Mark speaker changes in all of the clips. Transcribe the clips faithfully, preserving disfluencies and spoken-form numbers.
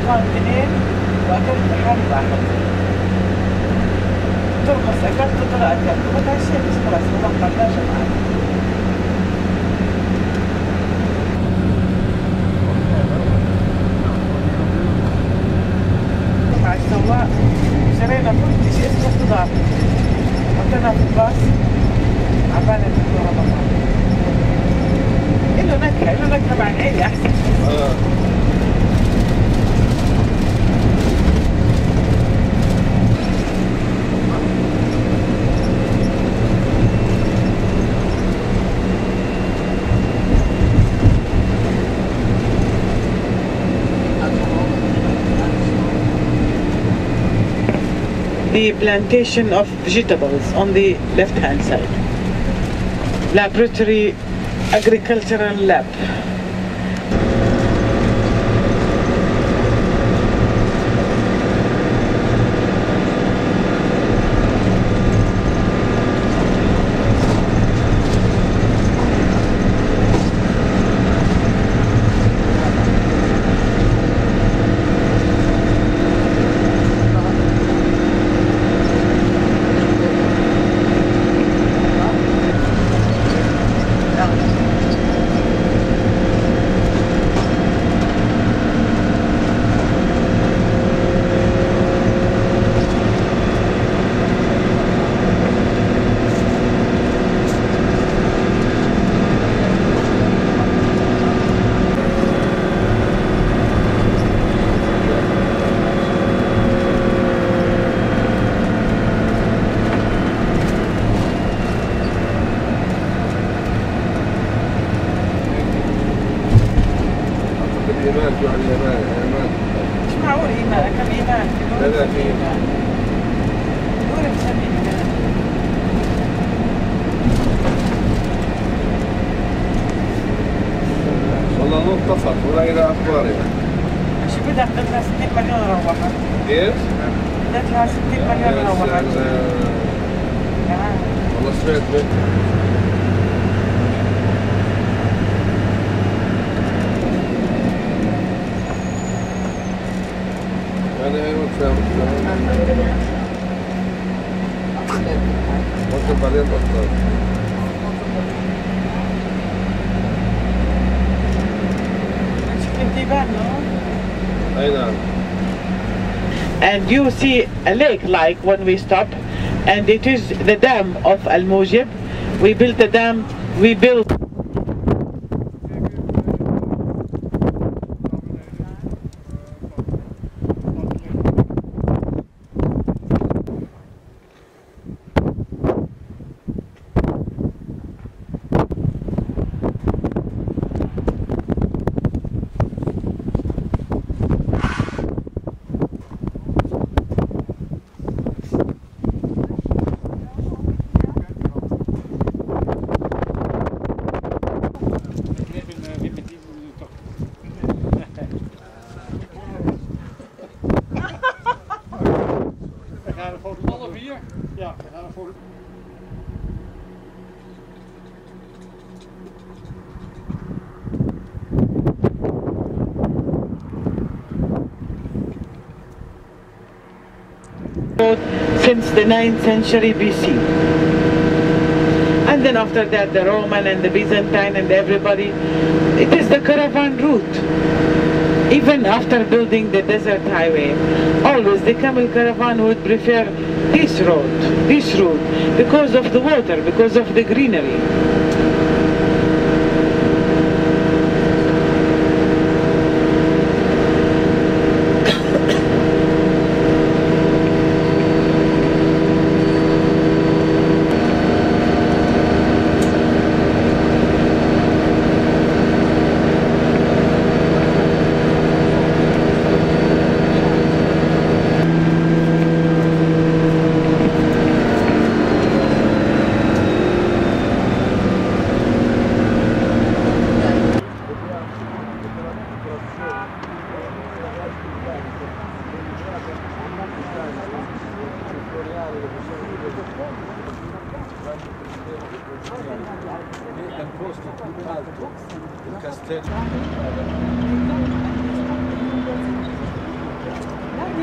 Speaker 1: طوفان اثنين واكلت حالي واحد. ترقص اكلت وطلع اكلت وما تعشيتش خلاص ما بقدرش معك. مع السواق شرينا كل شيء اسمه خضار حطينا في الباص عبالة ندور رمضان. إله نكهة إله نكهة مع العيلة أحسن. The plantation of vegetables on the left hand side. Laboratory agricultural lab. مش معقول إيمان كم إيمان ثلاثين دول مسمي إيمان
Speaker 2: والله نور طفت ولا إلى أخبارنا.
Speaker 1: شو بدك تدفع ستين مليون روحت؟
Speaker 2: كيف؟
Speaker 1: تدفع ستين مليون روحت.
Speaker 2: والله سمعت بك. أنا أيوة فاهم. ممكن بعدين بطل.
Speaker 1: And you see a lake like when we stop, and it is the dam of Al Mujib. We built the dam, we built
Speaker 3: Ja, we gaan ervoor.
Speaker 1: Since the ninth century B C. And then after that the Roman and the Byzantine and everybody. It is the caravan route. Even after building the desert highway, always the camel caravan would prefer this road, this route, because of the water, because of the greenery.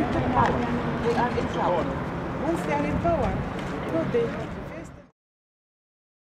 Speaker 1: need to power. They are in power. Once they are in power, no, they